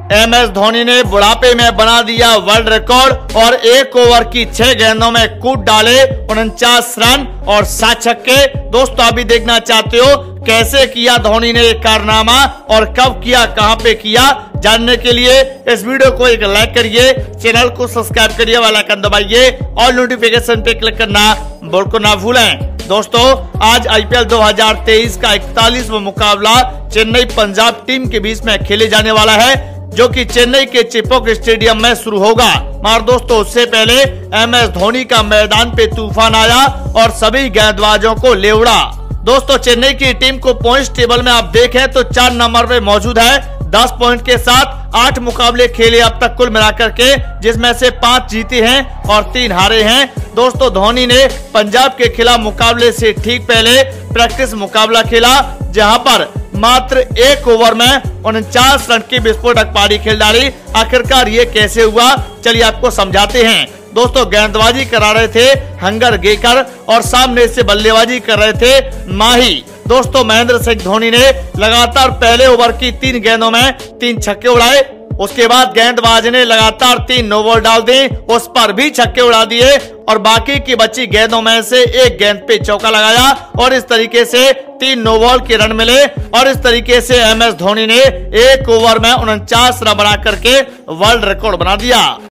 MS Dhoni ने बुढ़ापे में बना दिया वर्ल्ड रिकॉर्ड और एक ओवर की 6 गेंदों में कूद डाले 49 रन और 7 छक्के। दोस्तों अभी देखना चाहते हो कैसे किया धोनी ने एक कारनामा और कब किया, कहां पे किया, जानने के लिए इस वीडियो को एक लाइक करिए, चैनल को सब्सक्राइब करिए, वाला आइकन दबाइए और नोटिफिकेशन पे क्लिक करना बिल्कुल ना भूलें। दोस्तों आज IPL 2023 का 41वां मुकाबला चेन्नई पंजाब टीम के बीच में खेले जाने वाला है, जो कि चेन्नई के चिपॉक स्टेडियम में शुरू होगा। मगर दोस्तों उससे पहले MS धोनी का मैदान पे तूफान आया और सभी गेंदबाजों को ले उड़ा। दोस्तों चेन्नई की टीम को पॉइंट्स टेबल में आप देखें तो 4 नंबर पे मौजूद है 10 पॉइंट के साथ। 8 मुकाबले खेले अब तक कुल मिलाकर के, जिसमें से 5 जीते हैं और 3 हारे हैं। दोस्तों धोनी ने पंजाब के खिलाफ मुकाबले से ठीक पहले प्रैक्टिस मुकाबला खेला, जहां पर मात्र 1 ओवर में 49 रन की विस्फोटक पारी खेल डाली। आखिरकार ये कैसे हुआ, चलिए आपको समझाते हैं। दोस्तों गेंदबाजी करा रहे थे हंगर गेकर और सामने से बल्लेबाजी कर रहे थे माही। दोस्तों महेंद्र सिंह धोनी ने लगातार पहले ओवर की 3 गेंदों में 3 छक्के उड़ाए। उसके बाद गेंदबाज ने लगातार 3 नो बॉल डाल दी, उस पर भी छक्के उड़ा दिए और बाकी की बची गेंदों में से 1 गेंद पे चौका लगाया और इस तरीके से 3 नो बॉल के रन मिले और इस तरीके से MS धोनी ने 1 ओवर में 49 रन बना करके वर्ल्ड रिकॉर्ड बना दिया।